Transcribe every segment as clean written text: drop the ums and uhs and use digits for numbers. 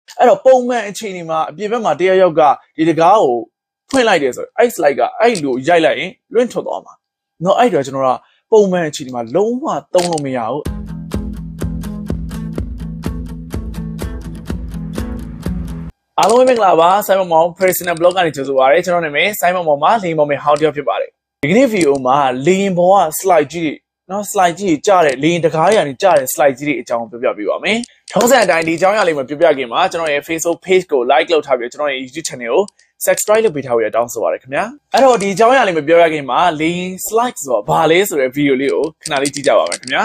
အဲ့တော့ပုံမှန်အခြေအနေမှာအပြင်ဘက်မှာတရားရောက်ကဒီတကားကိုဖွင့်လိုက်တယ်ဆိုရင်အဲ့ slide ကအဲ့လိုရိုက်လိုက်ရင်လွင့်ထွက်သွားမှာနော်အဲ့တော့ကျွန်တော်ကပုံမှန်အခြေအနေမှာလုံးဝသုံးလို့မရဘူးအားလုံးပဲမင်္ဂလာပါ Simon Mom Personal Blog ကနေကြိုဆိုပါရစေကျွန်တော်နာမည် Simon Mom မှာ လေရင်ပေါ်မှာ How to ဖြစ်ပါတယ်ဒီကနေ့ဗီဒီယိုမှာလေရင်ပေါ်က slide ကြီးနော် slide ကြီးကြားတဲ့လေရင်တကားတွေကနေကြားတဲ့ slide ကြီးတွေအကြောင်းပြောပြပေးပါမယ်ထုံးစံအတိုင်းဒီအကြောင်းအရာလေးမှာပြောပြခင်မှာကျွန်တော်ရဲ့ Facebook page ကို like လုပ်ထားပြီးကျွန်တော်ရဲ့ YouTube channel ကို subscribe လုပ်ပေးထားပြီးတောင်းဆိုပါရခင်ဗျာအဲ့တော့ဒီအကြောင်းအရာလေးမှာပြောပြခင်မှာလေရင် slide ဆိုတာဘာလဲဆိုတဲ့ဗီဒီယိုလေးကိုခဏလေးကြည့်ကြပါမယ်ခင်ဗျာ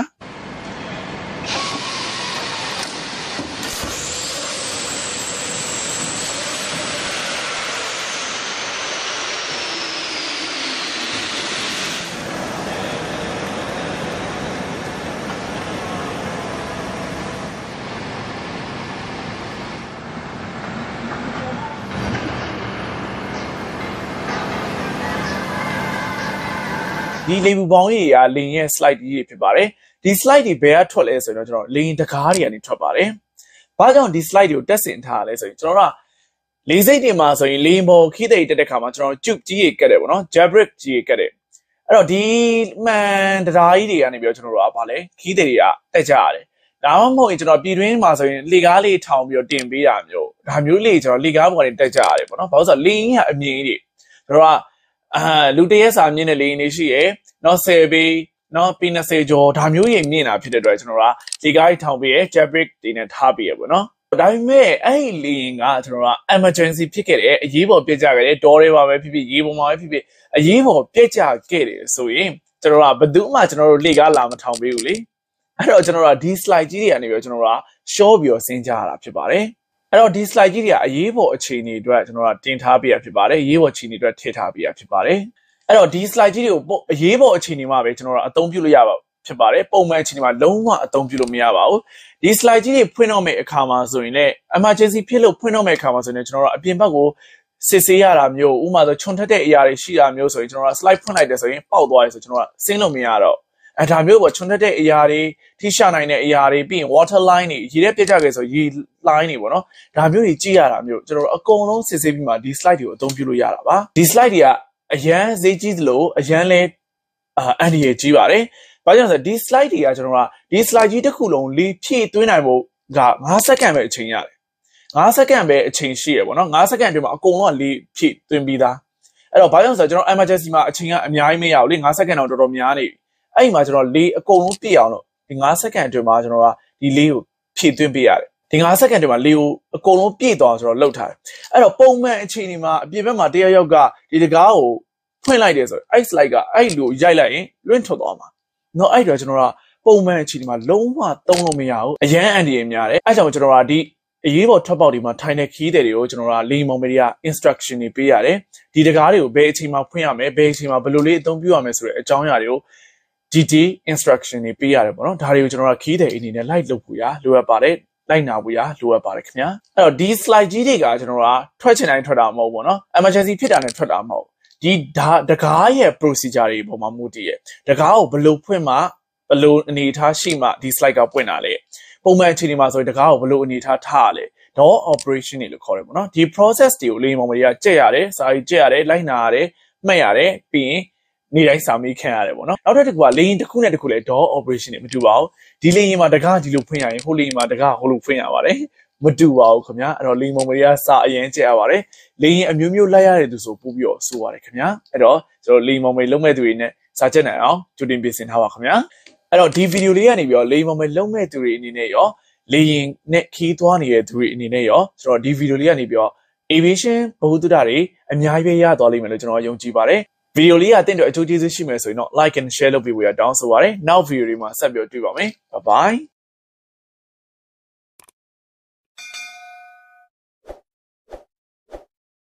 ဒီလေပူပေါင်းကြီးကလေရင်ရဲ့ slide ကြီးဖြစ်ပါတယ်ဒီ slide တွေဘယ်ကထွက်လဲဆိုတော့ကျွန်တော်လေရင်တကားတွေကနေထွက်ပါတယ်ဘာကြောင့်ဒီ slide တွေကိုတက်ဆင်ထားရလဲဆိုရင်ကျွန်တော်ကလေစိတ်တွေမှာဆိုရင်လေရင်ပေါ်ခီးတဲ့တက်တဲ့ခါမှာကျွန်တော်ကျုပ်ကြီးရေကတ်တယ်ပေါ့နော် jabrick ကြီးရေကတ်တယ်အဲ့တော့ဒီမှန်တရားကြီးတွေကနေပြီးတော့ကျွန်တော်တို့ကဘာလဲခီးတဲ့တွေကတက်ကြရတယ်ဒါမှမဟုတ်ရင်ကျွန်တော်ပြည်တွင်းမှာဆိုရင်လေကားလေးထောင်ပြီးတော့တင်ပေးတာမျိုးဒါမျိုးလေးကျွန်တော်လေကားပေါ်ကနေတက်ကြရတယ်ပေါ့နော်ဘာလို့ဆိုတော့လေရင်ကအမြင်ကြီးတွေကျွန်တော်ကလူတရက်စာမြင့်တဲ့လေရင်တွေရှိရယ်နော်10ပေနော်ปี20ကျော်ဒါမျိုးရင်မြင့်တာဖြစ်တဲ့အတွက်ကျွန်တော်ကလေကားကြီးထောင်ပေးရယ် jabrick တွေနဲ့ထားပေးရပေါ့နော်ဒါပေမဲ့အဲ့ဒီလေရင်ကကျွန်တော်က emergency ဖြစ်ခဲ့တယ်အရေးပေါ်ပြက်ကျခဲ့တယ်တောထဲမှာပဲဖြစ်ဖြစ်ရေပေါ်မှာပဲဖြစ်ဖြစ်အရေးပေါ်ပြက်ကျခဲ့တယ်ဆိုရင်ကျွန်တော်ကဘယ်သူမှကျွန်တော်တို့လေကားလာမထောင်ပေးဘူးလေအဲ့တော့ကျွန်တော်ကဒီ slide ကြီးတွေကနေပြီးတော့ကျွန်တော်က short ပြီးတော့ဆင်းကြရတာဖြစ်ပါတယ်အဲ့တော့ဒီ slide ကြီးတွေကအရေးပေါ်အခြေအနေအတွက်ကျွန်တော်ကတင်ထားပေးရဖြစ်ပါတယ်အရေးပေါ်အခြေအနေအတွက်ထည့်ထားပေးရဖြစ်ပါတယ်အဲ့တော့ဒီ slide ကြီးတွေကိုအရေးပေါ်အခြေအနေမှာပဲကျွန်တော်တို့အသုံးပြုလို့ရပါဖြစ်ပါတယ်ပုံမှန်အခြေအနေမှာလုံးဝအသုံးပြုလို့မရပါဘူးဒီ slide ကြီးတွေဖွင့်တော့မယ့်အခါမှာဆိုရင်လည်း emergency ဖြစ်လို့ဖွင့်တော့မယ့်အခါမှာဆိုရင်ကျွန်တော်တို့အပြင်ဘက်ကိုစစ်ဆေးရတာမျိုးဥပမာဆိုခြုံထက်တဲ့အရာတွေရှိတာမျိုးဆိုရင်ကျွန်တော်တို့ slide ဖွင့်လိုက်တယ်ဆိုရင်ပေါက်သွားတယ်ဆိုကျွန်တော်တို့ဆင်းလို့မရတော့ဒါမျိုးပေါ့ခြုံထက်တဲ့အရာတွေထိရှာနိုင်တဲ့အရာတွေပြီးရင် water line တွေရေထဲပြတ်ကြခဲ့ဆိုရေ line တွေပေါ့နော်ဒါမျိုးတွေကြည့်ရတာမျိုးကျွန်တော်တို့အကုန်လုံးစစ်ဆေးပြီးမှဒီ slide တွေကိုအသုံးပြုလို့ရတာပါဒီ slide တွေကအရန်ဈေးကြီးသလိုအရန်လဲအန်ဒီရဲ့ကြီးပါတယ်။ဘာကြောင့်လဲဆိုတော့ဒီ slide တွေကကျွန်တော်ကဒီ slide ကြီးတစ်ခုလုံးလေဖြည့်သွင်းနိုင်ဖို့က9စက္ကန့်ပဲအချိန်ရတယ်။9စက္ကန့်ပဲအချိန်ရှိရပေါ့နော်9စက္ကန့်အတွင်းမှာအကုန်လုံးကလေဖြည့်သွင်းပြီးသား။အဲ့တော့ဘာကြောင့်ဆိုတော့ကျွန်တော် emergency မှာအချိန်ကအများကြီးမရဘူးလေ9စက္ကန့်တော့တော်တော်များနေပြီ။အဲ့ဒီမှာကျွန်တော်လေအကုန်လုံးပြည့်အောင်လို့ဒီ9စက္ကန့်အတွင်းမှာကျွန်တော်ကဒီလေကိုဖြည့်သွင်းပေးရတယ်။ဒီ9စက္ကန့်အတွင်းမှာလေကိုအကုန်လုံးပြည့်သွားအောင်ဆိုတော့လှုပ်ထားတယ်။အဲ့တော့ပုံမှန်အခြေအနေမှာအပြင်ဘက်မှာတရားရောက်ကဒီတကားကိုဖွင့်လိုက်တယ်ဆိုရင်အဲ့ slide ကအဲ့လိုရိုက်လိုက်ရင်လွင့်ထွက်သွားမှာနော်အဲ့တော့ကျွန်တော်ကပုံမှန်အခြေအနေမှာလုံးဝသုံးလို့မရဘူးအရန်အန်ဒီရများတယ်အဲ့ကြောင့်ကျွန်တော်ကဒီအရေးပေါ်ထွက်ပေါက်တွေမှာထိုင်တဲ့ခီးတဲ့တွေကိုကျွန်တော်ကလေမုံမေရီယာ instruction တွေပေးရတယ်ဒီတကားတွေကိုဘယ်အချိန်မှာဖွင့်ရမယ်ဘယ်အချိန်မှာဘယ်လိုလေးအသုံးပြုရမယ်ဆိုတဲ့အကြောင်းအရာတွေကို detail instruction တွေပေးရတယ်ပေါ့နော်ဒါတွေကိုကျွန်တော်ကခီးတဲ့အနေနဲ့ like လုပ်ဖို့ရလိုအပ်ပါတယ်လိုက်နာဖို့ရလိုအပ်ပါတယ်ခင်ဗျာအဲ့တော့ဒီ slide ကြီးတွေကကျွန်တော်ကထွက်ချင်တိုင်းထွက်တာမဟုတ်ဘူးเนาะ emergency ဖြစ်တာနဲ့ထွက်တာမဟုတ်ဒီတကားရဲ့ procedure တွေပုံမှာမူတည်ရတကားကိုဘယ်လိုဖွင့်မှဘယ်လိုအနေထားရှိမှဒီ slide ကပွင့်တာလဲပုံမှန်အခြေအနေမှာဆိုရင်တကားကိုဘယ်လိုအနေထားထားရလဲ door operation တွေလို့ခေါ်တယ်ပေါ့နော်ဒီ process တွေကိုလေပုံမှာကြက်ရတယ်စာရေးကြက်ရတယ်လိုက်နာရတယ်မှတ်ရတယ်ပြီးရင်နေ့တိုင်းစာမေးခံရတယ်ပေါ့နော်နောက်တစ်ခုကလေရင်တစ်ခုနဲ့တစ်ခုလည်း door operation တွေမတူပါဘူးဒီလေရင်မှာတကားဒီလိုဖွင့်ရရင်ဟိုလေရင်မှာတကားဟိုလိုဖွင့်ရပါတယ်မတူပါဘူးခင်ဗျာအဲ့တော့လေမုံမရီကစာအရင်ကျက်ရပါတယ်လေရင်အမျိုးမျိုးလိုက်ရတဲ့သူဆိုပို့ပြီးတော့ဆိုပါတယ်ခင်ဗျာအဲ့တော့ကျွန်တော်လေမုံမရီလုံးမဲ့သူတွေနဲ့စာချက်နိုင်အောင်ကြိုတင်ပြင်ဆင်ထားပါခင်ဗျာအဲ့တော့ဒီဗီဒီယိုလေးကနေပြီးတော့လေမုံမရီလုံးမဲ့သူတွေအနေနဲ့ရောလေရင်နဲ့ခီးသွားနေတဲ့သူတွေအနေနဲ့ရောဆိုတော့ဒီဗီဒီယိုလေးကနေပြီးတော့ aviation ဘဝတုဒ္ဒတွေအများကြီးပဲရသွားလိမ့်မယ်လို့ကျွန်တော်ယုံကြည်ပါတယ်ဗီဒီယိုလေးကတင့်တော့အကျိုးကျေးဇူးရှိမယ်ဆိုရင်တော့ like and share လုပ်ပေးဖို့ရတောင်းဆိုပါတယ်နောက်ဗီဒီယိုတွေမှာဆက်ပြီးတွေ့ပါမယ် bye bye